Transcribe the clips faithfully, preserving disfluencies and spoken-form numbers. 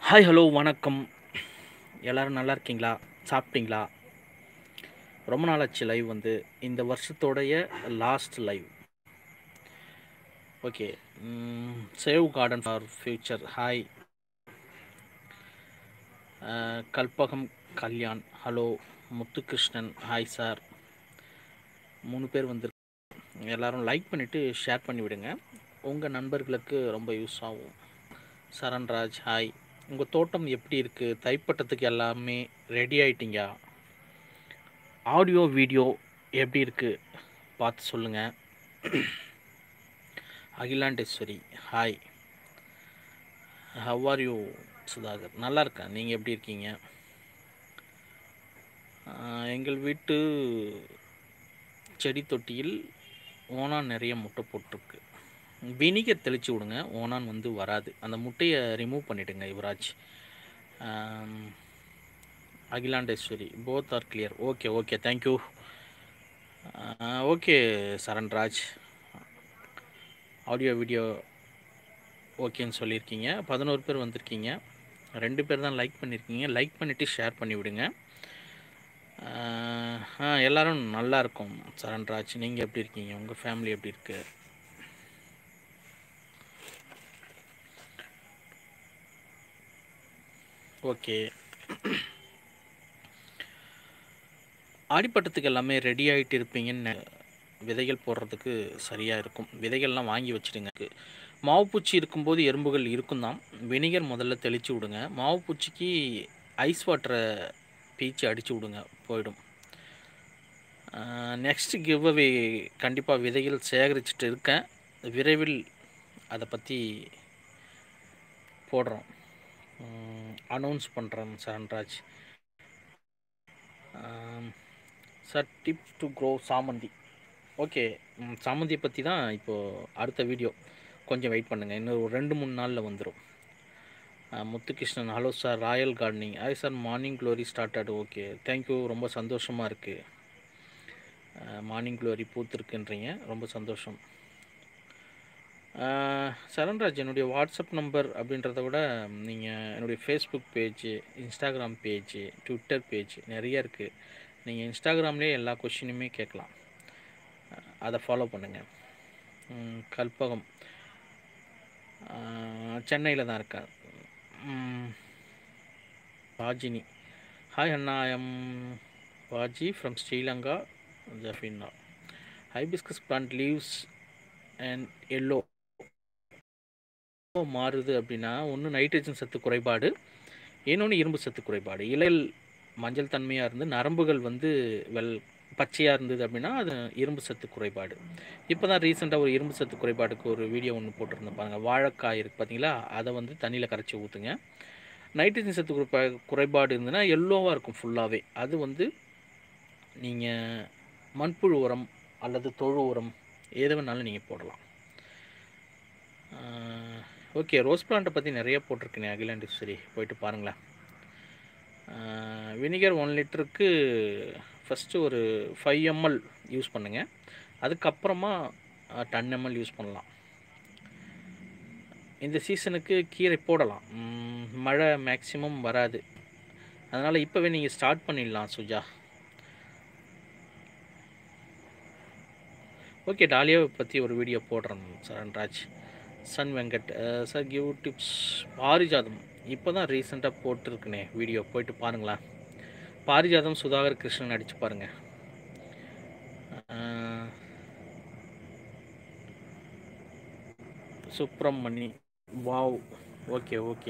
Hi hello வணக்கம். எல்லோரும் நல்லா இருக்கீங்களா? சாப்பிட்டீங்களா? ரொம்ப நாளாச்சு லைவ் வந்து. இந்த வருஷத்தோடைய last live. Okay. Save garden for future. Hi. Kalpagam Kalyan. Hello. Muthukrishnan. Hi sir. மூணு பேர் வந்து எல்லோரும் லைக் பண்ணிவிட்டு ஷேர் பண்ணி விடுங்க. உங்கள் நண்பர்களுக்கு ரொம்ப யூஸ் ஆகும். சரண்ராஜ். ஹாய். உங்கள் தோட்டம் எப்படி இருக்குது? தைப்பட்டத்துக்கு எல்லாமே ரெடி ஆகிட்டீங்க? ஆடியோ வீடியோ எப்படி இருக்குது பார்த்து சொல்லுங்கள். Akilandeswari. Hi. How are you Sudhakar? நல்லா இருக்கேன். நீங்கள் எப்படி இருக்கீங்க? எங்கள் வீட்டு செடி தொட்டியில் ஓனான் நிறைய முட்டை போட்டிருக்கு. வினிகர் தெளித்து விடுங்க, ஓனான் வந்து வராது. அந்த முட்டையை ரிமூவ் பண்ணிவிடுங்க Yuvaraj. Akilandeswari. Both are clear. Okay okay thank you. Okay Saranraj. Audio video ஓகேன்னு சொல்லியிருக்கீங்க. பதினோரு பேர் வந்திருக்கீங்க. ரெண்டு பேர் தான் லைக் பண்ணியிருக்கீங்க. லைக் பண்ணிவிட்டு ஷேர் பண்ணி விடுங்க. ஆ எல்லோரும் நல்லா இருக்கும் சரண்ராஜ். நீங்கள் எப்படி இருக்கீங்க? உங்கள் ஃபேமிலி எப்படி இருக்கு? ஓகே. ஆடிப்பட்டத்துக்கு எல்லாமே ரெடி ஆகிட்டு இருப்பீங்கன்னு விதைகள் போடுறதுக்கு சரியாக இருக்கும். விதைகள்லாம் வாங்கி வச்சுடுங்க. மாவு பூச்சி இருக்கும்போது எறும்புகள் இருக்கும் தான். வினிகர் முதல்ல தெளித்து விடுங்க. மாவு பூச்சிக்கு ஐஸ் வாட்டரை பீச்சு அடித்து விடுங்க, போயிடும். நெக்ஸ்ட் கிவ் அவே கண்டிப்பாக விதைகள் சேகரிச்சுட்டு இருக்கேன். விரைவில் அதை பற்றி போடுறோம், அனௌன்ஸ் பண்ணுறேன் Saranraj. Sir tips to grow samanthi. Okay, சாமந்தியை பற்றி தான் இப்போது அடுத்த வீடியோ. கொஞ்சம் வெயிட் பண்ணுங்கள், இன்னும் ஒரு ரெண்டு மூணு நாளில் வந்துடும். Muthukrishnan. Hello sir. Royal gardening. Hi sir. Morning glory started. Okay thank you. ரொம்ப சந்தோஷமாக இருக்குது. மார்னிங் க்ளோரி பூத்துருக்குன்றீங்க, ரொம்ப சந்தோஷம். சரண்ராஜ், என்னுடைய வாட்ஸ்அப் நம்பர் அப்படின்றத விட நீங்கள் என்னுடைய Facebook page, Instagram page, Twitter page நிறைய இருக்குது. நீங்கள் இன்ஸ்டாகிராம்லேயே எல்லா கொஷினுமே கேட்கலாம். அதை ஃபாலோ பண்ணுங்கள். கல்பகம் சென்னையில் தான் இருக்கேன். பாஜினி. ஹாய் அண்ணா. I am Baji from Sri Lanka, Jaffna. Hibiscus plant leaves and yellow மாறுது அப்படின்னா, ஒன்று நைட்ரஜன் சத்து குறைபாடு, இன்னொன்று இரும்பு சத்து குறைபாடு. இலைகள் மஞ்சள் தன்மையாக இருந்து நரம்புகள் வந்து வெள் பச்சையாக இருந்தது அப்படின்னா அது இரும்பு சத்து குறைபாடு. இப்போ தான் ரீசெண்டாக ஒரு இரும்பு சத்து குறைபாடுக்கு ஒரு வீடியோ ஒன்று போட்டிருந்தேன் பாருங்கள். வாழைக்காய் இருக்குது பார்த்தீங்களா, அதை வந்து தண்ணியில் கரைச்சி ஊற்றுங்க. நைட்ரஜன் சத்து குறைபா குறைபாடு இருந்ததுன்னா எல்லோவாக இருக்கும் ஃபுல்லாகவே. அது வந்து நீங்கள் மண்புழு உரம் அல்லது தொழு உரம் எது வேணாலும் நீங்கள் போடலாம். ஓகே, ரோஸ் பிளான்ட்டை பற்றி நிறைய போட்டிருக்கேன் அகிலாண்டேஸ்வரி, போயிட்டு பாருங்களேன். வினிகர் ஒன் லிட்டருக்கு ஃபஸ்ட்டு ஒரு ஃபைவ் எம்எல் யூஸ் பண்ணுங்கள். அதுக்கப்புறமா டென் எம்எல் யூஸ் பண்ணலாம். இந்த சீசனுக்கு கீரை போடலாம், மழை மேக்ஸிமம் வராது. அதனால் இப்போவே நீங்கள் ஸ்டார்ட் பண்ணிடலாம் சுஜா. ஓகே, டாலியாவை பற்றி ஒரு வீடியோ போடுறேன் Saranraj. Sun Venkat. Sir give tips. பாரிஜாதம் இப்போ தான் ரீசெண்டாக போட்டிருக்குனே வீடியோ, போயிட்டு பாருங்களேன். பாரிஜாதம் சுதாகர் கிருஷ்ணன் அடித்து பாருங்கள். சுப்ரமணி. வாவ். Okay okay.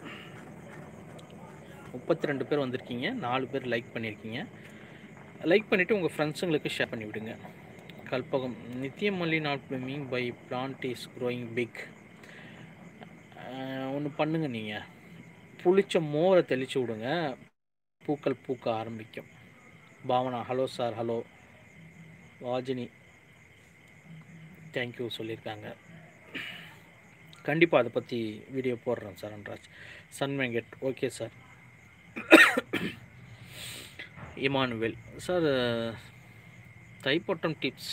முப்பத்தி ரெண்டு பேர் வந்திருக்கீங்க, நாலு பேர் லைக் பண்ணியிருக்கீங்க. லைக் பண்ணிவிட்டு உங்கள் ஃப்ரெண்ட்ஸுங்களுக்கு ஷேர் பண்ணிவிடுங்க. Kalpagam. Nithyamalli not blooming by plant is growing big. ஒன்று பண்ணுங்க, நீங்கள் புளிச்ச மோரை தெளித்து விடுங்க, பூக்கள் பூக்க ஆரம்பிக்கும். Bhavana. Hello sir. Hello. Vajini thank you சொல்லியிருக்காங்க. கண்டிப்பாக அதை பற்றி வீடியோ போடுறேன் Saranraj. Sun Venkat. Okay sir. Immanuel. Sir தைப்பட்டம் டிப்ஸ்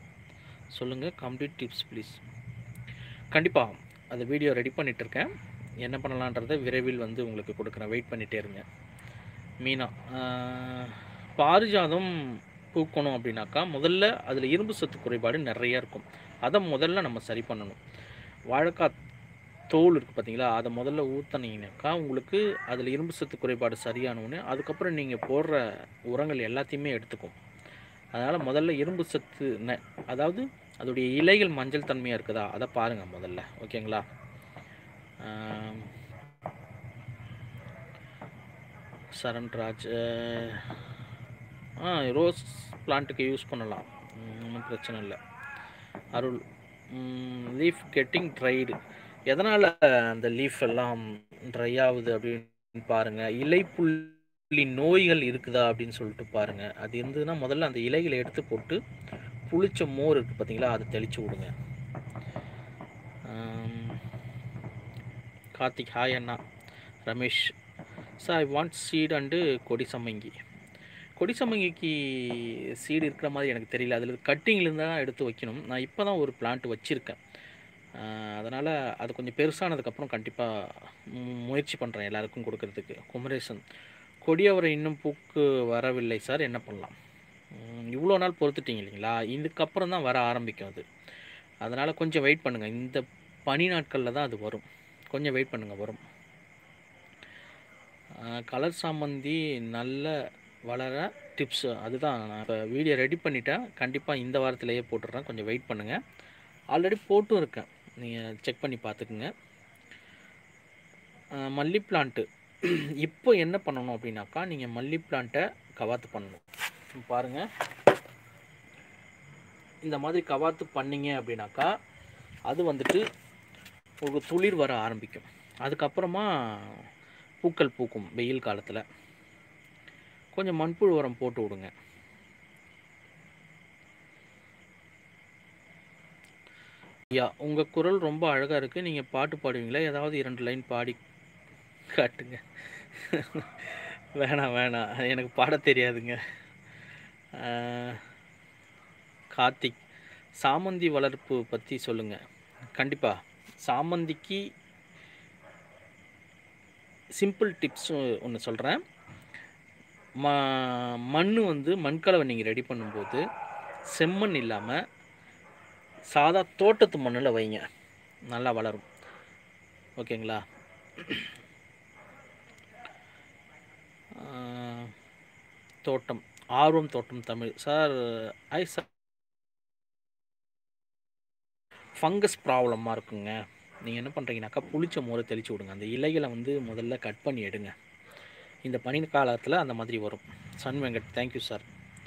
சொல்லுங்கள், கம்ப்ளீட் டிப்ஸ் ப்ளீஸ். கண்டிப்பாக அந்த வீடியோ ரெடி பண்ணிகிட்ருக்கேன். என்ன பண்ணலான்றதை விரைவில் வந்து உங்களுக்கு கொடுக்குறேன், வெயிட் பண்ணிகிட்டே இருங்க. மீனா, பாரிஜாதம் பூக்கணும் அப்படின்னாக்கா முதல்ல அதில் இரும்பு சத்து குறைபாடு நிறையா இருக்கும். அதை முதல்ல நம்ம சரி பண்ணணும். வாழைக்காய் தோல் இருக்குது பார்த்தீங்களா, அதை முதல்ல ஊற்றினீங்கனாக்கா உங்களுக்கு அதில் இரும்பு சத்து குறைபாடு சரியானவுடனே அதுக்கப்புறம் நீங்கள் போடுற உரங்கள் எல்லாத்தையுமே எடுத்துக்கும். அதனால் முதல்ல இரும்பு சத்து ந அதாவது அதோடைய இலைகள் மஞ்சள் தன்மையாக இருக்குதா அதை பாருங்கள் முதல்ல, ஓகேங்களா. சரண்ராஜ், ஆ ரோஸ் பிளான்ட்டுக்கு யூஸ் பண்ணலாம், ஒன்றும் பிரச்சனை இல்லை. அருள், லீஃப் கெட்டிங் ட்ரைடு, எதனால் அந்த லீஃப் எல்லாம் ட்ரை ஆகுது அப்படின்னு பாருங்கள். இலைப்புள்ளி நோய்கள் இருக்குதா அப்படின்னு சொல்லிட்டு பாருங்கள். அது இருந்ததுன்னா முதல்ல அந்த இலைகளை எடுத்து போட்டு புளிச்ச மோர் இருக்குது பார்த்தீங்களா, அதை தெளித்து விடுங்க. கார்த்திக், ஹாய் அண்ணா. Ramesh, sir I want seed and kodi sammangi. கொடி சம்மங்கிக்கு சீடு இருக்கிற மாதிரி எனக்கு தெரியல, அதில் கட்டிங்லேருந்து தான் எடுத்து வைக்கணும். நான் இப்போ தான் ஒரு பிளான்ட் வச்சுருக்கேன், அதனால் அது கொஞ்சம் பெருசானதுக்கப்புறம் கண்டிப்பாக முயற்சி பண்ணுறேன் எல்லாருக்கும் கொடுக்கறதுக்கு. குமரேசன், கொடியவரை இன்னும் பூக்கு வரவில்லை சார், என்ன பண்ணலாம்? இவ்வளோ நாள் பொறுத்துட்டிங்க இல்லைங்களா, இதுக்கப்புறம் தான் வர ஆரம்பிக்கும் அது. அதனால் கொஞ்சம் வெயிட் பண்ணுங்கள், இந்த பனி நாட்களில் தான் அது வரும், கொஞ்சம் வெயிட் பண்ணுங்கள், வரும். கலர் சாமந்தி நல்ல வளர டிப்ஸு, அதுதான் நான் இப்போ வீடியோ ரெடி பண்ணிவிட்டேன், கண்டிப்பாக இந்த வாரத்திலேயே போட்டுடுறேன், கொஞ்சம் வெயிட் பண்ணுங்கள். ஆல்ரெடி போட்டும் இருக்கேன், நீங்கள் செக் பண்ணி பார்த்துக்குங்க. மல்லி பிளான்ட்டு இப்போ என்ன பண்ணணும் அப்படின்னாக்கா, நீங்கள் மல்லி பிளான்ட்டை கவாத்து பண்ணணும். பாருங்கள், இந்த மாதிரி கவாத்து பண்ணிங்க அப்படின்னாக்கா அது வந்துட்டு ஒரு துளிர் வர ஆரம்பிக்கும். அதுக்கப்புறமா பூக்கள் பூக்கும். வெயில் காலத்தில் கொஞ்சம் மண்புழு உரம் போட்டு விடுங்க. ஐயா, உங்கள் குரல் ரொம்ப அழகாக இருக்குது, நீங்கள் பாட்டு பாடுவீங்களா? ஏதாவது இரண்டு லைன் பாடி காட்டுங்க. வேணாம் வேணாம், எனக்கு பாட தெரியாதுங்க. கார்த்திக், சாமந்தி வளர்ப்பு பற்றி சொல்லுங்கள். கண்டிப்பாக சாமந்திக்கு சிம்பிள் டிப்ஸ் ஒன்று சொல்கிறேன். ம மண் வந்து மண்கலவை நீங்கள் ரெடி பண்ணும்போது செம்மண் இல்லாமல் சாதா தோட்டத்து மண்ணில் வைங்க, நல்லா வளரும், ஓகேங்களா. தோட்டம், ஆர்வம் தோட்டம் Tamil sir. I sir, fungus ப்ராப்ளமாக இருக்குங்க. நீங்கள் என்ன பண்ணுறீங்கனாக்கா புளிச்ச மோரை தெளித்து விடுங்க, அந்த இலைகளை வந்து முதல்ல கட் பண்ணி எடுங்க, இந்த பனி காலத்தில் அந்த மாதிரி வரும். Sun Venkat, thank you sir.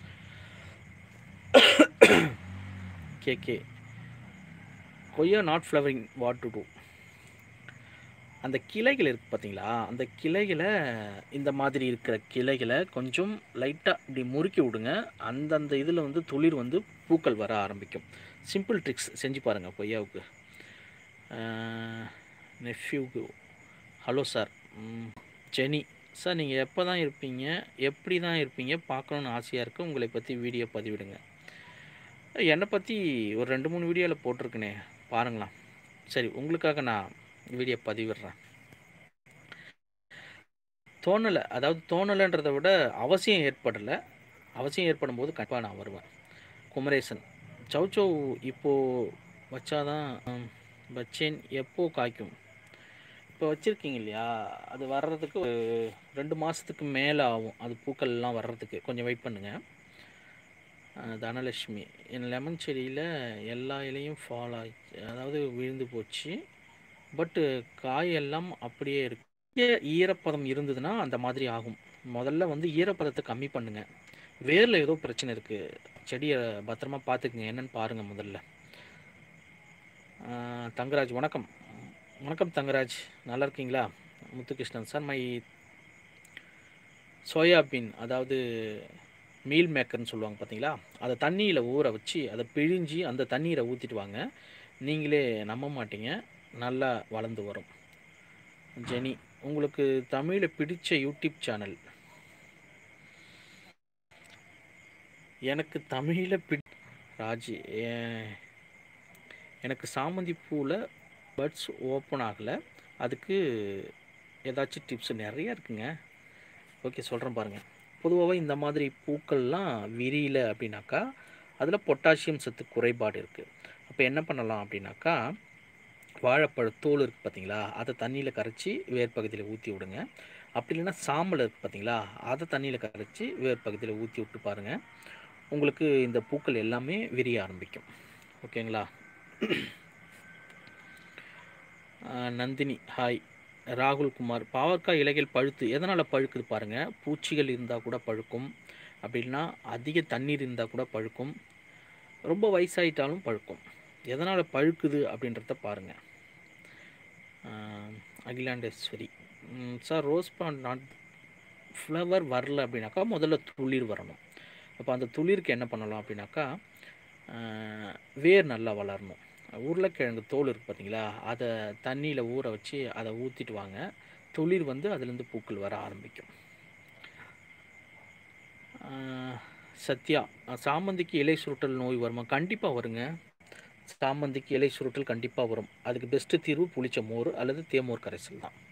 K K, koyya not flowering, what to do? அந்த கிளைகள் இருக்குது பார்த்தீங்களா, அந்த கிளைகளை இந்த மாதிரி இருக்கிற கிளைகளை கொஞ்சம் லைட்டாக இப்படி முறுக்கி விடுங்க, அந்தந்த இதில் வந்து துளிர் வந்து பூக்கள் வர ஆரம்பிக்கும். சிம்பிள் ட்ரிக்ஸ் செஞ்சு பாருங்கள் கொய்யாவுக்கு. நெஃப்யூக்கு ஹலோ சார். ஜெனி சார், நீங்கள் எப்போ தான் இருப்பீங்க, எப்படி தான் இருப்பீங்க, பார்க்கணுன்னு ஆசையாக இருக்குது, உங்களை பற்றி வீடியோ பதிவிடுங்க. என்னை பற்றி ஒரு ரெண்டு மூணு வீடியோவில் போட்டிருக்கேனே, பாருங்களாம். சரி, உங்களுக்காக நான் வீடியோ பதிவிடுறேன். தோணலை, அதாவது தோணலைன்றதை விட அவசியம் ஏற்படலை, அவசியம் ஏற்படும் போது கண்டிப்பாக நான் வருவேன். குமரேசன், சௌச்சௌ இப்போது வச்சாதான் வச்சேன், எப்போ காய்க்கும்? இப்போ வச்சுருக்கீங்க இல்லையா, அது வர்றதுக்கு ஒரு ரெண்டு மாதத்துக்கு மேலே ஆகும், அது பூக்கள்லாம் வர்றதுக்கு கொஞ்சம் வெயிட் பண்ணுங்கள். தனலட்சுமி, என் லெமன் செடியில் எல்லா இலையும் ஃபால் ஆகிடுச்சு, அதாவது விழுந்து போச்சு, பட்டு காயெல்லாம் அப்படியே இருக்கு. ஈரப்பதம் இருந்ததுன்னா அந்த மாதிரி ஆகும். முதல்ல வந்து ஈரப்பதத்தை கம்மி பண்ணுங்கள். வேரில் ஏதோ பிரச்சனை இருக்குது, செடியை பத்திரமா பார்த்துக்குங்க, என்னென்னு பாருங்கள் முதல்ல. தங்கராஜ், வணக்கம் வணக்கம் தங்கராஜ், நல்லா இருக்கீங்களா? முத்துகிருஷ்ணன் சார், மை சோயாபீன், அதாவது மீல் மேக்கர்னு சொல்லுவாங்க பார்த்தீங்களா, அதை தண்ணியில் ஊற வச்சு அதை பிழிஞ்சி அந்த தண்ணீரை ஊற்றிட்டு வாங்க, நீங்களே நம்ப மாட்டீங்க, நல்லா வளர்ந்து வரும். ஜெனி, உங்களுக்கு தமிழில் பிடிச்ச யூடியூப் சேனல்? எனக்கு தமிழில் பிடி ராஜி, எனக்கு சாமந்தி பூவில் பட்ஸ் ஓப்பன் ஆகலை, அதுக்கு ஏதாச்சும் டிப்ஸ் நிறைய இருக்குங்க. ஓகே சொல்கிறேன் பாருங்கள். பொதுவாகவே இந்த மாதிரி பூக்கள்லாம் விரியல அப்படின்னாக்கா அதில் பொட்டாசியம் சத்து குறைபாடு இருக்குது. அப்போ என்ன பண்ணலாம் அப்படின்னாக்கா, வாழைப்பழ தோல் இருக்குது பார்த்தீங்களா, அதை தண்ணியில் கரைச்சி வேர் பகுதியில் ஊற்றி விடுங்க. அப்படி இல்லைன்னா சாம்பல் இருக்குது பார்த்தீங்களா, அதை தண்ணியில் கரைச்சி வேர் பகுதியில் ஊற்றி விட்டு பாருங்கள். உங்களுக்கு இந்த பூக்கள் எல்லாமே விரிய ஆரம்பிக்கும். ஓகேங்களா. நந்தினி ஹாய். ராகுல் குமார், பாவற்காய் இலைகள் பழுத்து எதனால் பழுக்குது பாருங்கள். பூச்சிகள் இருந்தால் கூட பழுக்கும், அப்படின்னா அதிக தண்ணீர் இருந்தால் கூட பழுக்கும், ரொம்ப வயசாயிட்டாலும் பழுக்கும். எதனால் பழுக்குது அப்படின்றத பாருங்கள். Akilandeswari sir, rose plant not flower வரல அப்படின்னாக்கா முதல்ல துளிர் வரணும். அப்போ அந்த துளிருக்கு என்ன பண்ணலாம் அப்படின்னாக்கா, வேர் நல்லா வளரணும். உருளைக்கிழங்கு தோல் இருக்குது பார்த்தீங்களா, அதை தண்ணியில் ஊற வச்சு அதை ஊற்றிட்டு வாங்க. துளிர் வந்து அதுலேருந்து பூக்கள் வர ஆரம்பிக்கும். சத்யா, சாமந்திக்கு இலை சுருட்டல் நோய் வருமா? கண்டிப்பாக வருங்க. சாமந்திக்கு இலை சுருட்டல் கண்டிப்பாக வரும். அதுக்கு பெஸ்ட்டு தீர்வு புளிச்ச மோர் அல்லது தேமோர் கரைசல் தான்.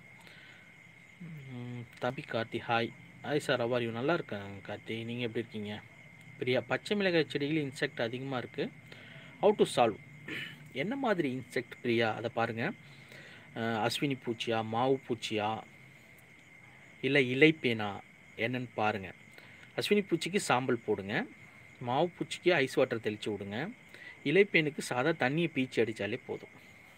தம்பி Karthi hi. Hi sir, how are you? நல்லா இருக்கேன் கார்த்தி, நீங்கள் எப்படி இருக்கீங்க? பிரியா, பச்சை மிளகாய் செடியில் இன்செக்ட் அதிகமாக இருக்குது, ஹவு டு சால்வ்? என்ன மாதிரி இன்செக்ட் பிரியா, அதை பாருங்கள். அஸ்வினி பூச்சியா, மாவு பூச்சியா, இல்லை இலைப்பேனா, என்னன்னு பாருங்கள். அஸ்வினி பூச்சிக்கு சாம்பல் போடுங்க, மாவு பூச்சிக்கு ஐஸ் வாட்டர் தெளித்து விடுங்க, இலைப்பேனுக்கு சாதா தண்ணியை பீச்சி அடித்தாலே போதும்.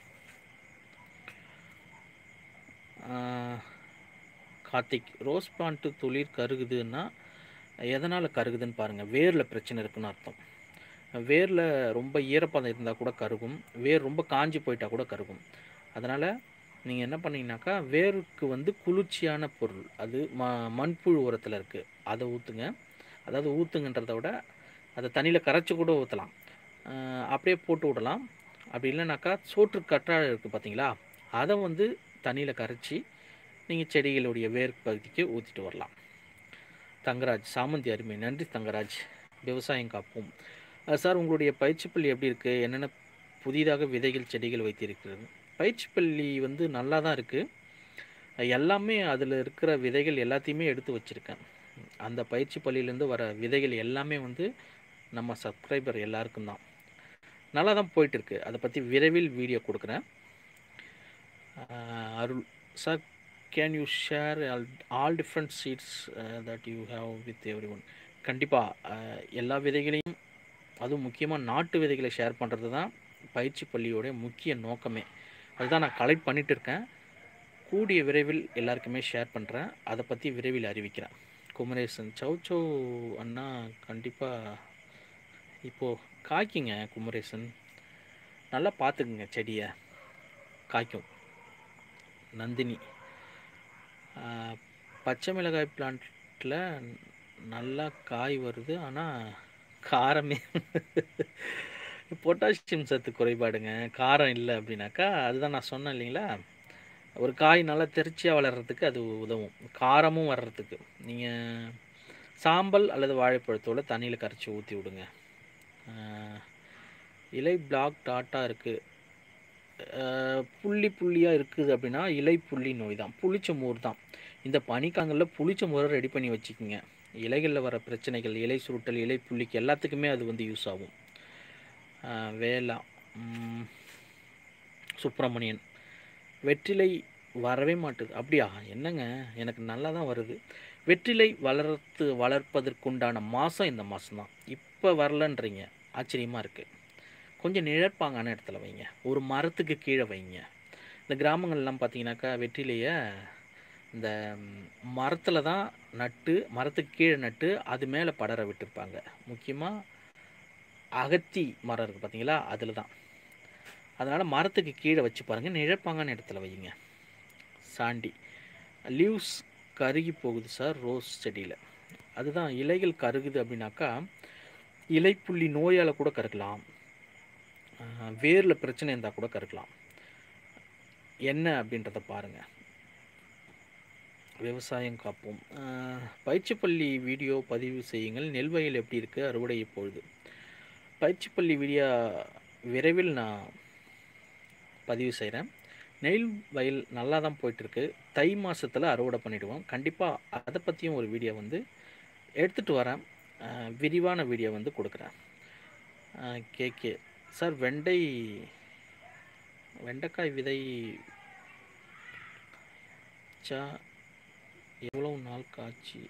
கார்த்திக், ரோஸ் பிளான்ட்டு துளிர் கருகுதுன்னா எதனால் கருகுதுன்னு பாருங்கள். வேரில் பிரச்சனை இருக்குதுன்னு அர்த்தம். வேரில் ரொம்ப ஈரப்பதம் இருந்தால் கூட கருகும், வேர் ரொம்ப காஞ்சி போயிட்டால் கூட கருகும். அதனால் நீங்கள் என்ன பண்ணிங்கனாக்கா, வேருக்கு வந்து குளிர்ச்சியான பொருள், அது ம மண்புழு உரத்தில் இருக்குது, அதை ஊற்றுங்க. அதாவது ஊற்றுங்கன்றத விட அதை தண்ணியில் கரைச்சி கூட ஊற்றலாம், அப்படியே போட்டு விடலாம். அப்படி இல்லைனாக்கா சோற்று கற்றாழை இருக்குது பார்த்தீங்களா, அதை வந்து தண்ணியில் கரைச்சி நீங்கள் செடிகளுடைய வேர் பகுதிக்கு ஊற்றிட்டு வரலாம். தங்கராஜ், சாமந்தி அருமை, நன்றி தங்கராஜ். விவசாயம் காப்போம். சார், உங்களுடைய பயிற்சிப்பள்ளி எப்படி இருக்குது? என்னென்ன புதிதாக விதைகள் செடிகள் வைத்திருக்கிறது? பயிற்சிப்பள்ளி வந்து நல்லா தான் இருக்குது. எல்லாமே அதில் இருக்கிற விதைகள் எல்லாத்தையுமே எடுத்து வச்சுருக்கேன். அந்த பயிற்சி பள்ளியிலேருந்து வர விதைகள் எல்லாமே வந்து நம்ம சப்ஸ்கிரைபர் எல்லாருக்கும் தான். நல்லா தான் போயிட்டுருக்கு. அதை பற்றி விரைவில் வீடியோ கொடுக்குறேன். Arul sir, can you share all all different seeds that you have with everyone? கண்டிப்பாக எல்லா விதைகளையும், அதுவும் முக்கியமாக நாட்டு விதைகளை ஷேர் பண்ணுறது தான் பயிற்சி பள்ளியோடைய முக்கிய நோக்கமே. அதுதான் நான் கலெக்ட் பண்ணிகிட்டு இருக்கேன். கூடிய விரைவில் எல்லாருக்குமே ஷேர் பண்ணுறேன். அதை பற்றி விரைவில் அறிவிக்கிறேன். குமரேசன், சௌ சௌ அண்ணா கண்டிப்பாக இப்போது காய்க்குங்க. குமரேசன், நல்லா பார்த்துக்குங்க, செடியை காய்க்கும். நந்தினி, பச்சை மிளகாய் பிளான்ட்டில் நல்லா காய் வருது, ஆனால் காரமே பொட்டாசியம் சத்து குறைபாடுங்க. காரம் இல்லை அப்படின்னாக்கா, அதுதான் நான் சொன்னேன் இல்லைங்களா, ஒரு காய் நல்லா திருச்சியாக வளர்கிறதுக்கு அது உதவும், காரமும் வர்றதுக்கு. நீங்கள் சாம்பல் அல்லது வாழைப்பழத்தோடு தண்ணியில் கரைச்சி ஊற்றி விடுங்க. இலை பிளாக் டாட்டாக இருக்குது, புள்ளி புள்ளியாக இருக்குது அப்படின்னா இலை புள்ளி நோய் தான், புளிச்ச மோர் தான். இந்த பனிக்காலங்களில் புளிச்ச மோரை ரெடி பண்ணி வச்சுக்கோங்க. இலைகளில் வர பிரச்சனைகள், இலை சுருட்டல், இலை புள்ளிக்கு எல்லாத்துக்குமே அது வந்து யூஸ் ஆகும். வேளா, சுப்பிரமணியன், வெற்றிலை வரவே மாட்டுது. அப்படியா? என்னங்க, எனக்கு நல்லா தான் வருது. வெற்றிலை வளர்த்து வளர்ப்பதற்குண்டான மாதம் இந்த மாதம் தான். இப்போ வரலன்றீங்க, ஆச்சரியமாக இருக்குது. கொஞ்சம் நிழற்பாங்கான இடத்துல வைங்க, ஒரு மரத்துக்கு கீழே வைங்க. இந்த கிராமங்கள்லாம் பார்த்தீங்கன்னாக்கா வெற்றிலையை இந்த மரத்தில் தான் நட்டு, மரத்துக்கு கீழே நட்டு அது மேலே படர விட்டுருப்பாங்க. முக்கியமாக அகத்தி மரம் இருக்குது பார்த்தீங்களா, அதில் தான். அதனால் மரத்துக்கு கீழே வச்சு பாருங்கள், நிழற்பாங்கான இடத்துல வைங்க. சாண்டி, லீவ்ஸ் கருகி போகுது சார் ரோஸ் செடியில். அதுதான், இலைகள் கருகுது அப்படின்னாக்கா இலைப்புள்ளி நோயால் கூட கருகலாம், வேரில் பிரச்சனை இருந்தால் கூட கருக்கலாம். என்ன அப்படின்றத பாருங்கள். விவசாயம் காப்போம். பயிற்சிப்பள்ளி வீடியோ பதிவு செய்யுங்கள். நெல் வயல் எப்படி இருக்குது, அறுவடை இப்பொழுது? பயிற்சிப்பள்ளி வீடியோ விரைவில் நான் பதிவு செய்கிறேன். நெல் வயல் நல்லா தான் போயிட்டுருக்கு. தை மாசத்துல அறுவடை பண்ணிடுவோம். கண்டிப்பா அத பத்தியும் ஒரு வீடியோ வந்து எடுத்துட்டு வரேன். அ விரிவான வீடியோ வந்து குடுக்குறேன். அ கேகே சார் வெண்டை வெண்டைக்காய் விதை ச்சா எவ்வளவு நாள் காய்ச்சி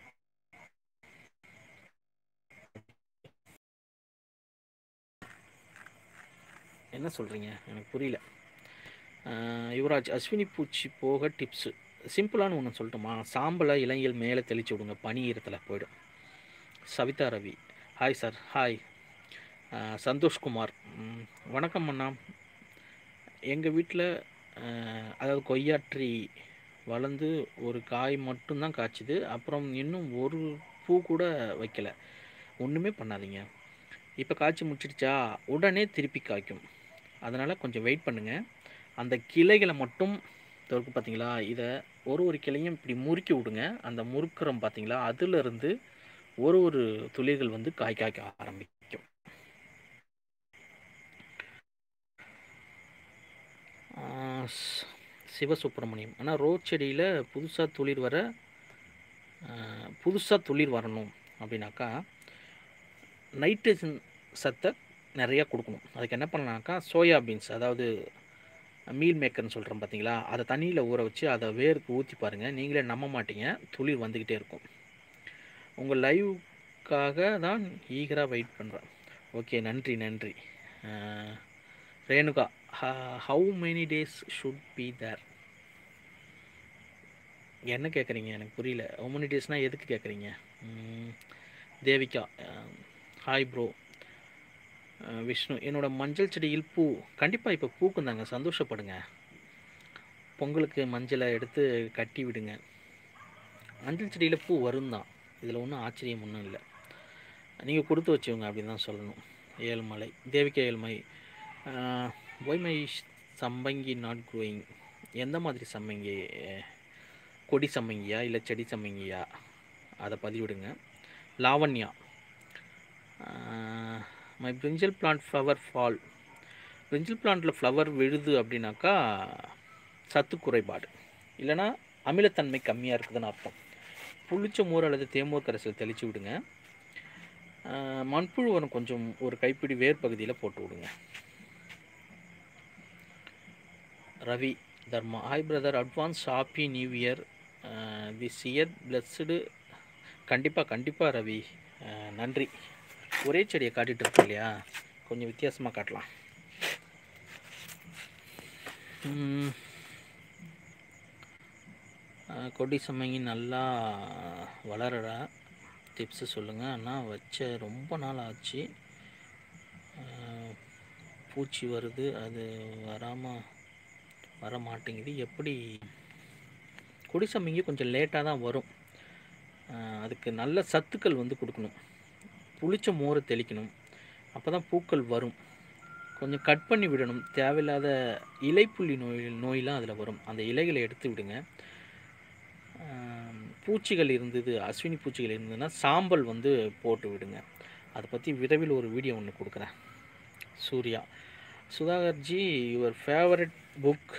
என்ன சொல்றீங்க? எனக்கு புரியல. அ யுவராஜ் அஸ்வினி பூச்சி போக டிப்ஸு. சிம்பிளான ஒண்ணு சொல்லட்டுமா? சாம்பல இலைகள் மேல தெளிச்சு விடுங்க. பனி ஈரத்துல போயிடும். Savitha Ravi. Hi sir. Hi. அ சந்தோஷ்குமார். ம் வணக்கம் அண்ணா. எங்க வீட்ல அ அதாவது கொய்யா ட்ரீ வளர்ந்து ஒரு காய் மட்டும் தான் காய்ச்சுது. அப்புறம் இன்னும் ஒரு பூ கூட வைக்கல. ஒண்ணுமே பண்ணாதீங்க. இப்ப காய்ச்சி முடிச்சிடுச்சா, உடனே திருப்பி காய்க்கும். அதனால கொஞ்சம் வெயிட் பண்ணுங்க. அந்த கிளைகள மட்டும் இதோ இருக்கு பார்த்தீங்களா, இத ஒரு ஒரு கிளையும் இப்படி முறுக்கி விடுங்க. அந்த முறுக்குறோம் பார்த்தீங்களா, அதிலிருந்து ஒரு ஒரு துளிர்கள் வந்து காய் காய்க்க ஆரம்பிக்கும். ஆ ஸ் சிவசுப்பிரமணியம். ஆனா ரோஸ் செடியில புதுசா துளிர் வர அ புதுசா துளிர் வரணும் அப்படின்னாக்கா, நைட்ரஜன் சத்த நெறையா குடுக்கணும். அதுக்கு என்ன பண்ணலாம்னாக்கா, சோயா பீன்ஸ் அதாவது மீல் மேக்கர்ன்னு சொல்றோம் பார்த்தீங்களா, அத தண்ணீல ஊற வச்சு அத வேருக்கு ஊத்தி பாருங்க. நீங்களே நம்ப மாட்டீங்க. துளிர் வந்துகிட்டே இருக்கும். உங்க லைவ்க்காக தான் ஈகரா வெயிட் பண்றேன். ஓகே. நன்றி, நன்றி. அ ரேணுகா ஹ how many days should be there? என்ன கேட்குறீங்க? எனக்கு புரியல. ஹவ் மெனி டேஸ்னா எதுக்கு கேட்குறீங்க? ம் தேவிகா அ ஹாய் ப்ரோ. அ விஷ்ணு என்னோட மஞ்சள் செடியில் பூ கண்டிப்பா இப்ப பூக்கும் தாங்க. சந்தோஷப்படுங்க. பொங்கலுக்கு மஞ்சள எடுத்து கட்டி விடுங்க. மஞ்சள் செடியில பூ வரும் தான். இதில ஒண்ணும் ஆச்சரியம் ஒண்ணும் இல்ல. நீங்க குடுத்து வச்சவங்க அப்படின்னு தான் சொல்லணும். Ezhumalai Devika Ezhumalai uh why my sampangi not growing? எந்த மாதிரி சம்மங்கி? கொடி சம்மங்கியா? இல்ல செடி சம்மங்கியா? அத பதிவிடுங்க. Lavanya uh my brinjal plant flower fall. Brinjal பிளான்ட்ல ஃப்ளவர் விழுது அப்படின்னாக்கா, சத்து குறைபாடு. இல்லன்னா அமிலத்தன்மை கம்மியா இருக்குதுன்னு அர்த்தம். புளிச்ச மோர் அல்லது தேமோர் கரைசல் தெளிச்சு விடுங்க. அ மண்புழு உரம் கொஞ்சம் ஒரு கைப்பிடி வேர் பகுதியில போட்டு விடுங்க. Ravi Dharma hi brother advance happy new year. Uh this year blessed. கண்டிப்பா, கண்டிப்பா ரவி. அ நன்றி. ஒரே செடிய காட்டிட்டு இருக்கோம் இல்லையா? கொஞ்சம் வித்தியாசமா காட்டலாம். ம். அ கொடி சம்மங்கி நல்லா வளருதா? டிப்ஸு சொல்லுங்க. அண்ணா வச்ச ரொம்ப நாள் ஆச்சு. அ பூச்சி வருது. அது வராம வர மாட்டேங்குது. எப்படி? கொடி சம்மங்கி கொஞ்சம் லேட்டா தான் வரும். அ அதுக்கு நல்ல சத்துக்கள் வந்து குடுக்கணும். புளிச்ச மோர தெளிக்கணும். அப்பதான் பூக்கள் வரும். கொஞ்சம் கட் பண்ணி விடணும். தேவையில்லாத இலைப்புள்ளி நோய் நோய்லாம் அதில வரும். அந்த இலைகள எடுத்து விடுங்க. அ பூச்சிகள் இருந்தது, அஸ்வினி பூச்சிகள் இருந்ததுன்னா, சாம்பல் வந்து போட்டு விடுங்க. அத பத்தி விரைவில் ஒரு வீடியோ ஒண்ணு குடுக்குறேன். Surya Sudhakarji your favourite book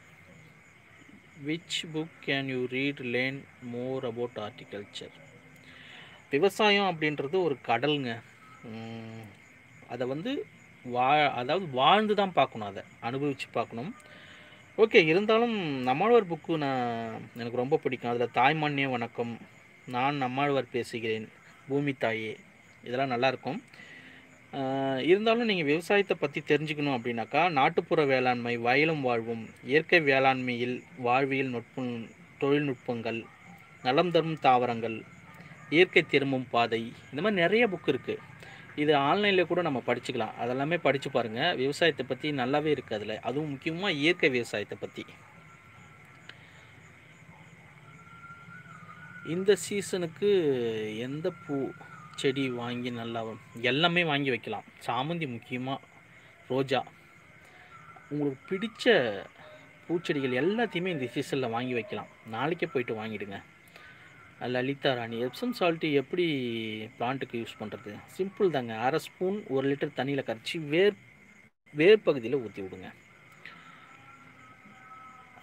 which book can you read learn more about horticulture? விவசாயம் அப்படின்றது ஒரு கடல்ங்க. ம் அத வந்து வா அதாவது வாழ்ந்து தான் பார்க்கணும் அத. அனுபவிச்சு பார்க்கணும். ஓகே. இருந்தாலும் நம்மாழ்வார் புக்கு நான் எனக்கு ரொம்ப பிடிக்கும். அதில தாய்மண்ணே வணக்கம், நான் நம்மாழ்வார் பேசுகிறேன், பூமி தாயே இதெல்லாம் நல்லாயிருக்கும். அ இருந்தாலும் நீங்க விவசாயத்த பத்தி தெரிஞ்சுக்கணும் அப்படின்னாக்கா, நாட்டுப்புற வேளாண்மை, வயலும் வாழ்வும், இயற்கை வேளாண்மையில் வாழ்வியல் நுட்பம் தொழில்நுட்பங்கள், நலம் தரும் தாவரங்கள், இயற்கை திரும்பும் பாதை இந்த மாரி நெறைய புக் இருக்கு. இது ஆன்லைன்ல கூட நம்ம படிச்சுக்கலாம். அதெல்லாமே படிச்சு பாருங்க. விவசாயத்த பத்தி நல்லாவே இருக்கு அதுல. அதுவும் முக்கியமா இயற்கை விவசாயத்த பத்தி. இந்த சீசனுக்கு எந்த பூ செடி வாங்கி நல்லா எல்லாமே வாங்கி வைக்கலாம். சாமந்தி முக்கியமா, ரோஜா. உங்களுக்கு பிடிச்ச பூச்செடிகள் எல்லாத்தையுமே இந்த சீசன்ல வாங்கி வைக்கலாம். நாளைக்கே போயிட்டு வாங்கிடுங்க. லலிதா ராணி எப்சம் சால்ட் எப்படி பிளான்ட்டுக்கு யூஸ் பண்றது? சிம்பிள் தாங்க. அரை ஸ்பூன் ஒரு லிட்டர் தண்ணியில கரைச்சு வேர் வேர் பகுதியில ஊத்தி விடுங்க.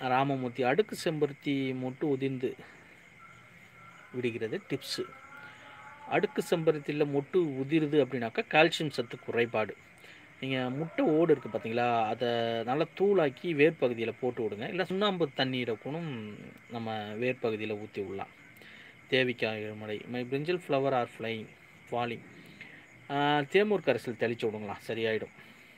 ராமமூர்த்தி அடுக்கு செம்பருத்தி மொட்டு உதிர்ந்து விடுகிறது டிப்ஸு. அடுக்கு செம்பருத்தியில் மொட்டு உதிருது அப்படின்னாக்கா கால்சியம் சத்து குறைபாடு. நீங்கள் முட்டை ஓடு இருக்குது பார்த்தீங்களா, அதை நல்லா தூளாக்கி வேர் பகுதியில் போட்டு விடுங்க. இல்லை சுண்ணாம்பு தண்ணீரை கூட நம்ம வேர் பகுதியில் ஊற்றி விடலாம். தேவிக்காய் மழை my brinjal flower are flying falling தேமூர் கரைசல் தெளித்து விடுங்களாம், சரியாயிடும்.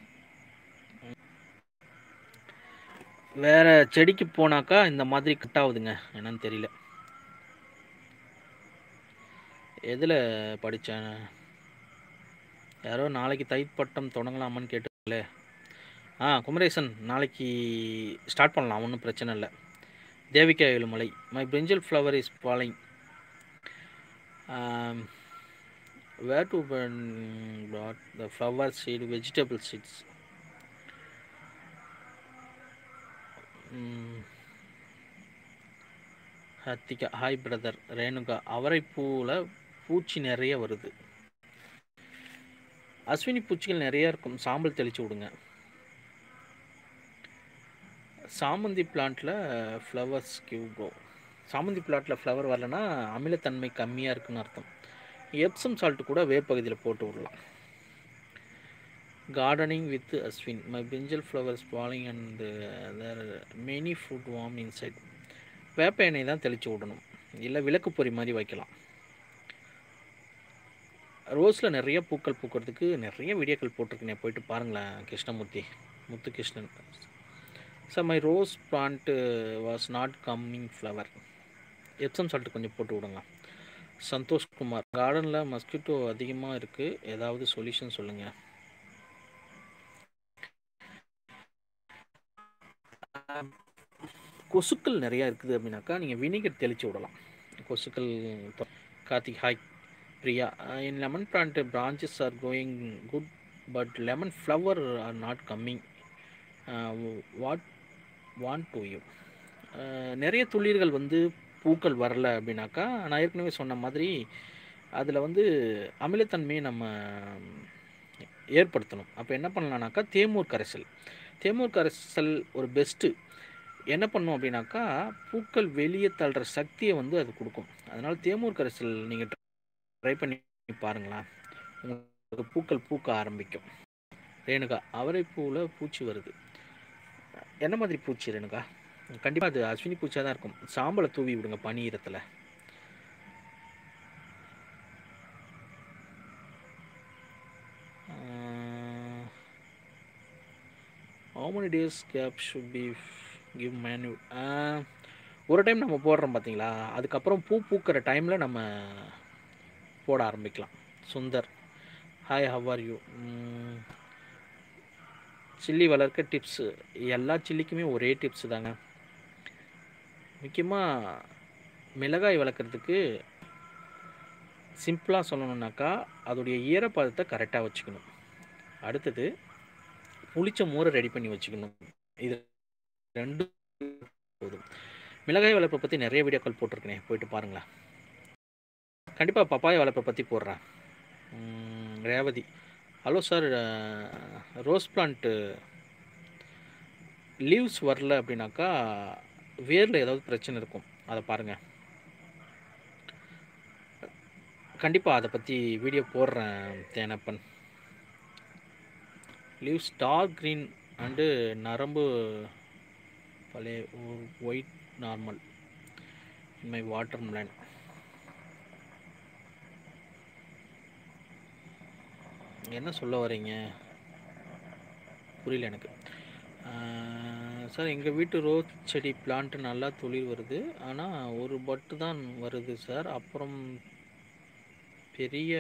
வேறு செடிக்கு போனாக்கா இந்த மாதிரி கட் ஆகுதுங்க, என்னன்னு தெரியல. எதில் படித்தேன்? யாரோ நாளைக்கு தைப்பட்டம் தொடங்கலாமான்னு கேட்டுங்களே. ஆ குமரேசன், நாளைக்கு ஸ்டார்ட் பண்ணலாம், ஒன்றும் பிரச்சனை இல்லை. Devika Ezhumalai my brinjal flower is falling where to dot the flower seed vegetable seeds. Hathika hi brother. Renuka அவரைப்பூவில் பூச்சி நிறைய வருது. அஸ்வினி பூச்சிகள் நிறையா இருக்கும், சாம்பல் தெளித்து விடுங்க. சாமந்தி பிளான்ட்டில் ஃப்ளவர்ஸ் கிவ் கோ. சாமந்தி பிளான்ட்டில் ஃப்ளவர் வரலன்னா அமிலத்தன்மை கம்மியாக இருக்குன்னு அர்த்தம். எப்சம் சால்ட்டு கூட வேர் பகுதியில் போட்டு விடலாம். Gardening with Ashwin my brinjal flowers falling and there many food worm inside. வேப்ப எண்ணெய் தான் தெளித்து விடணும், இல்லை விளக்கு பொறி மாதிரி வைக்கலாம். ரோஸில் நிறைய பூக்கள் பூக்கிறதுக்கு நிறைய வீடியோக்கள் போட்டிருக்கேன், போயிட்டு பாருங்களேன். Krishnamoorthy Muthukrishnan. Sir my rose plant was not coming flower. Epsom salt கொஞ்சம் போட்டு விடுங்க. சந்தோஷ்குமார் கார்டனில் மஸ்கிட்டோ அதிகமாக இருக்குது, ஏதாவது சொல்யூஷன் சொல்லுங்கள். கொசுக்கள் நிறையா இருக்குது அப்படின்னாக்கா நீங்கள் வினிகர் தெளித்து விடலாம். கொசுக்கள். Karthik hi. Priya in lemon plant branches are going good but lemon flower are not coming, what want to you. நிறைய துளிர்கள் வந்து பூக்கள் வரல அப்படின்னாக்கா நான் ஏற்கனவே சொன்ன மாதிரி அதில் வந்து அமிலத்தன்மையை நம்ம ஏற்படுத்தணும். அப்போ என்ன பண்ணலான்னாக்கா தேமூர் கரைசல். தேமூர் கரைசல் ஒரு பெஸ்ட்டு. என்ன பண்ணும் அப்படின்னாக்கா பூக்கள் வெளியே தள்ளுற சக்தியை வந்து அது கொடுக்கும். அதனால் தேமூர் கரைசல் நீங்கள் ட்ரை பண்ணி பாருங்களேன், உங்களுக்கு பூக்கள் பூக்க ஆரம்பிக்கும். ரேணுகா அவரைப்பூவில் பூச்சி வருது. என்ன மாதிரி பூச்சி ரேணுகா? கண்டிப்பாக அது அஸ்வினி பூச்சியாக தான் இருக்கும். சாம்பலை தூவி விடுங்க பனீரத்தில். how many days gap should be give menu? ஒரு டைம் நம்ம போடுறோம் பார்த்தீங்களா, அதுக்கப்புறம் பூ பூக்கிற டைமில் நம்ம போட ஆரம்பிக்கலாம். Sundar hi, how are you. Chilli வளர்க்க டிப்ஸு. எல்லா சில்லிக்குமே ஒரே டிப்ஸு தாங்க. முக்கியமாக மிளகாய் வளர்க்குறதுக்கு சிம்பிளாக சொல்லணுன்னாக்கா அதோடைய ஈரப்பதத்தை கரெக்டாக வச்சுக்கணும். அடுத்தது புளிச்ச மோரை ரெடி பண்ணி வச்சுக்கணும். இது ரெண்டும் போதும். மிளகாய் வளர்ப்பை பற்றி நிறைய வீடியோக்கள் போட்டிருக்கேன், போயிட்டு பாருங்களேன். கண்டிப்பாக பப்பாய வளர்ப்பை பற்றி போடுறேன். Revathi hello sir, rose plant leaves வரல அப்படின்னாக்கா வேரில் ஏதாவது பிரச்சனை இருக்கும், அதை பாருங்கள். கண்டிப்பாக அதை பற்றி வீடியோ போடுறேன் Thenappan. Leaves dark green and நரம்பு பழைய white normal in my watermelon. என்ன சொல்ல வரீங்க புரியல எனக்கு. சார் எங்கள் வீட்டு ரோஸ் செடி பிளான்ட்டு நல்லா துளிர் வருது, ஆனால் ஒரு பட்டு தான் வருது சார். அப்புறம் பெரிய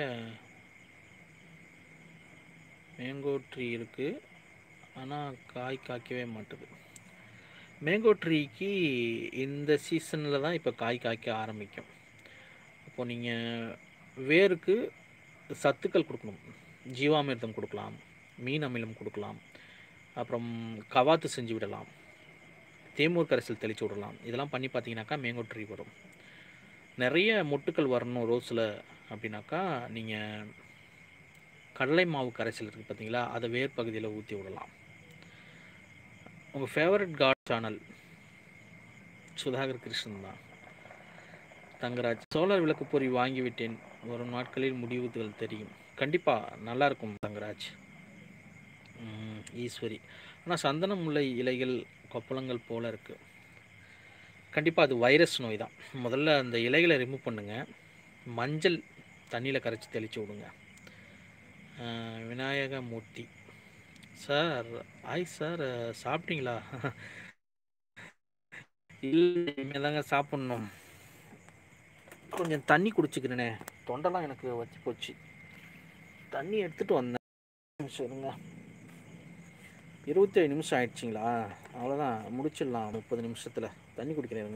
மேங்கோ ட்ரீ இருக்குது, ஆனால் காய் காய்க்கவே மாட்டுது. மேங்கோ ட்ரீக்கு இந்த சீசனில் தான் இப்போ காய் காய்க்க ஆரம்பிக்கும். அப்போது நீங்கள் வேருக்கு சத்துக்கள் கொடுக்கணும். ஜீவாமிர்தம் கொடுக்கலாம், மீன் அமிலம் கொடுக்கலாம், அப்புறம் கவாத்து செஞ்சு விடலாம், தேமூர் கரைசல் தெளித்து விடலாம். இதெல்லாம் பண்ணி பார்த்தீங்கன்னாக்கா மேங்கோ ட்ரீ வரும். நிறைய மொட்டுக்கள் வரணும் ரோஸில் அப்படின்னாக்கா நீங்கள் கடலை மாவு கரைசல் இருக்குது பார்த்தீங்களா, அதை வேர் பகுதியில் ஊற்றி விடலாம். உங்கள் favourite god channel Sudhakar Krishnan தான். தங்கராஜ், சோலார் விளக்கு பொறி வாங்கிவிட்டேன், வரும் நாட்களில் முடிவுகள் தெரியும். கண்டிப்பாக நல்லாயிருக்கும் தங்கராஜ். ஈஸ்வரி, ஆனால் சந்தன முல்லை இலைகள் கொப்பளங்கள் போல் இருக்குது. கண்டிப்பாக அது வைரஸ் நோய் தான். முதல்ல அந்த இலைகளை ரிமூவ் பண்ணுங்கள், மஞ்சள் தண்ணியில் கரைச்சி தெளித்து விடுங்க. விநாயகமூர்த்தி சார், ஆய் சார், சாப்பிட்டீங்களா? இல்லை, இனிமேல் தாங்க சாப்பிட்ணும். கொஞ்சம் தண்ணி குடிச்சிக்கிறேனே, தொண்டெல்லாம் எனக்கு வச்சு போச்சு. தண்ணி எடுத்துகிட்டு வந்தேன். சரிங்க, இருபத்தேழு நிமிஷம் ஆயிடுச்சிங்களா? அவ்வளோதான், முடிச்சிடலாம் முப்பது நிமிஷத்தில். தண்ணி குடிக்கிறேங்க.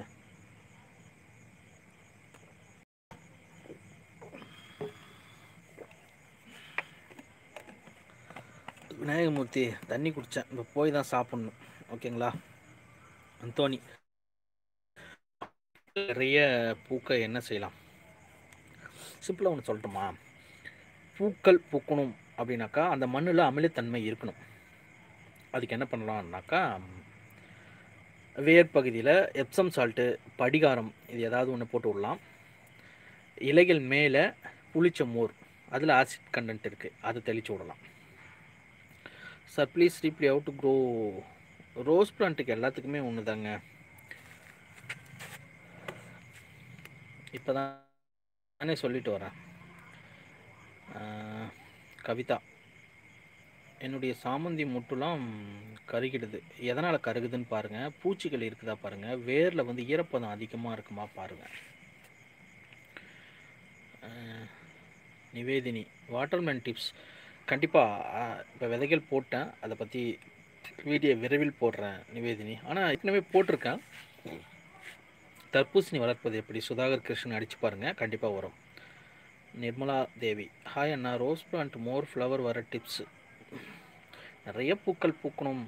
விநாயகமூர்த்தி, தண்ணி குடித்தேன், இப்போ போய் தான் சாப்பிட்ணும். ஓகேங்களா? அந்தோனி, நிறைய பூக்க என்ன செய்யலாம்? சிம்பிளாக ஒன்று சொல்லட்டுமா? பூக்கள் பூக்கணும் அப்படின்னாக்கா அந்த மண்ணில் அமிலத்தன்மை இருக்கணும். அதுக்கு என்ன பண்ணலாம்னாக்கா, வேர் பகுதியில் எப்சம் சால்ட்டு, படிகாரம், இது ஏதாவது ஒன்று போட்டு விடலாம். இலைகள் மேலே புளிச்ச மோர், அதில் ஆசிட் கண்டென்ட் இருக்குது, அதை தெளித்து விடலாம். Sir please replay how to grow rose பிளான்ட்டுக்கு. எல்லாத்துக்குமே ஒன்று தாங்க. இப்போ தான் நானே சொல்லிட்டு வரேன். கவிதா, என்னுடைய சாமந்தி முட்டுலாம் கருகிடுது. எதனால் கருகுதுன்னு பாருங்கள். பூச்சிகள் இருக்குதா பாருங்கள். வேரில் வந்து ஈரப்பதம் அதிகமாக இருக்குமா பாருங்கள். Nivedhini, watermelon tips. கண்டிப்பாக இப்போ விதைகள் போட்டேன், அதை பற்றி வீடியோ விரைவில் போடுறேன் நிவேதினி. ஆனால் ஏற்கனவே போட்டிருக்கேன். தர்பூசணி வளர்ப்பது எப்படி, சுதாகர் கிருஷ்ணன் அடித்து பாருங்கள், கண்டிப்பாக வரும். நிர்மலா தேவி, ஹாய் அண்ணா, ரோஸ் பிளான்ட் மோர் ஃப்ளவர் வர டிப்ஸு. நிறைய பூக்கள் பூக்கணும்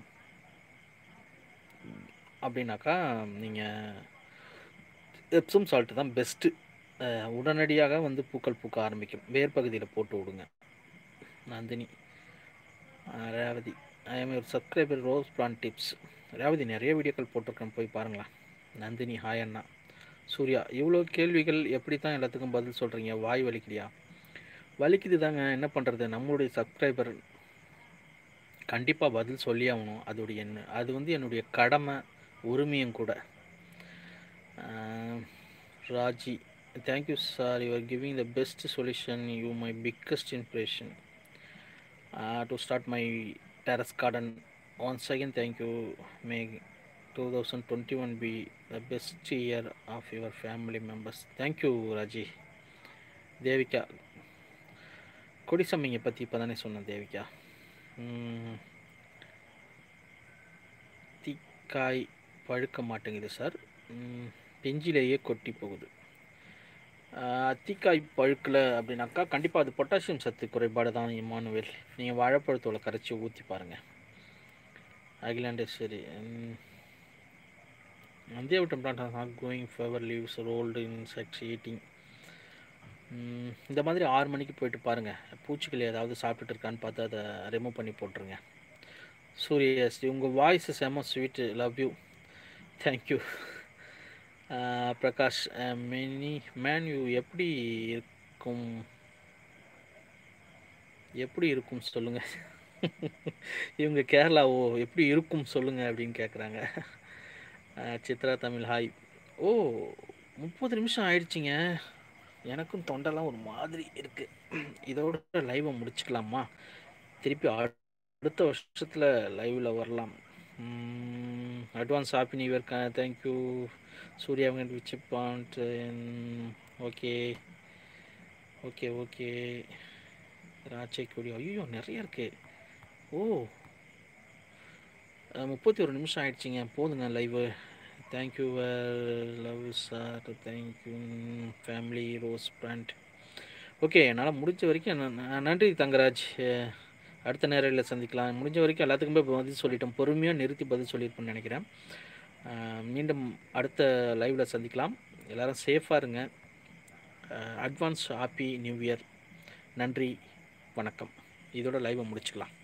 அப்படின்னாக்கா நீங்கள் எப்சம் சால்ட்டு தான் பெஸ்ட்டு. உடனடியாக வந்து பூக்கள் பூக்க ஆரம்பிக்கும். வேர் பகுதியில் போட்டு விடுங்க. Nandhini, Revathi, I am your subscriber rose plant tips. Revathi, நிறைய வீடியோக்கள் போட்டிருக்கேன், போய் பாருங்களேன். நந்தினி, ஹாய் அண்ணா. சூர்யா, இவ்வளோ கேள்விகள் எப்படி தான் எல்லாத்துக்கும் பதில் சொல்கிறீங்க? வாய் வலிக்குதியா? வலிக்குது தாங்க, என்ன பண்ணுறது? நம்மளுடைய சப்ஸ்கிரைபர் கண்டிப்பாக பதில் சொல்லி ஆகணும். அதோடைய என்ன, அது வந்து என்னுடைய கடமை, உரிமையும் கூட. Raji, thank you sir, you are giving the best solution, you my biggest inspiration to start my terrace garden. Once again thank you. May twenty twenty-one be the best year of your family members. Thank you Raji. Devika, கொடிசம்மிங்க பற்றி இப்போ தானே சொன்னேன் தேவிகா. தீக்காய் பழுக்க மாட்டேங்குது sir, பெஞ்சிலேயே கொட்டி போகுது. தீக்காய் பழுக்கலை அப்படின்னாக்கா கண்டிப்பாக அது பொட்டாசியம் சத்து குறைபாடு தான். இமானுவேல், நீங்கள் வாழைப்பழத்தோட கரைச்சி ஊற்றி பாருங்கள். Akilandeswari, Nandiyavatam plant are not growing fever leaves rolled insects eating. இந்த மாதிரி ஆறு மணிக்கு போயிட்டு பாருங்கள், பூச்சிகள் ஏதாவது சாப்பிட்டுட்டு இருக்கான்னு பார்த்து அதை ரிமூவ் பண்ணி போட்டுருங்க. சூரியஸ், உங்கள் வாய்ஸ் செம்ம sweet, love you, thank you. Prakash, many man you எப்படி இருக்கும், எப்படி இருக்கும் சொல்லுங்கள். இவங்க கேரளாவோ, எப்படி இருக்கும் சொல்லுங்கள் அப்படின்னு கேட்குறாங்க. சித்ரா தமிழ், ஹாய். ஓ, முப்பது நிமிஷம் ஆயிடுச்சிங்க. எனக்கும் தொண்டெல்லாம் ஒரு மாதிரி இருக்குது. இதோட லைவை முடிச்சுக்கலாமா? திருப்பி அடுத்த வருஷத்தில் லைவில் வரலாம். Advance happy new year. Thank you Surya which point. Okay okay okay ராஜை கொடி, ஐயோ நிறைய இருக்குது. ஓ, முப்பத்தி ஒரு நிமிஷம் ஆயிடுச்சிங்க, போதுங்க live. Thank you love sir, thank you family rose plant. Okay, என்னால் முடிஞ்ச வரைக்கும் நன்றி தங்கராஜ். அடுத்த நேரில் சந்திக்கலாம். முடிஞ்ச வரைக்கும் எல்லாத்துக்குமே பதில் சொல்லிட்டோம், பொறுமையாக நிறுத்தி பதில் சொல்லியிருப்பேன்னு நினைக்கிறேன். மீண்டும் அடுத்த லைவில் சந்திக்கலாம். எல்லோரும் சேஃபாக இருங்க. Advance happy new year. நன்றி, வணக்கம். இதோட லைவை முடிச்சுக்கலாம்.